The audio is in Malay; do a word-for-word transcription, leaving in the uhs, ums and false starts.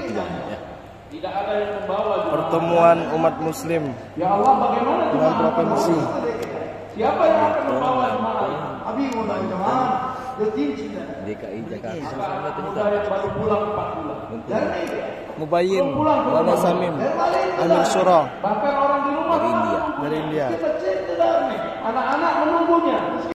ya. Tidak ada yang membawa Pertemuan umat muslim ya Allah, bagaimana dengan provinsi. siapa yang akan membawa jemaah? Abi mau jemaah D K I Jakarta muda yang baru pulang empat bulan. Mubayyin, Wala Samim, Amir Surah Bahkan orang di rumah dari India. dari India. anak-anak menunggunya.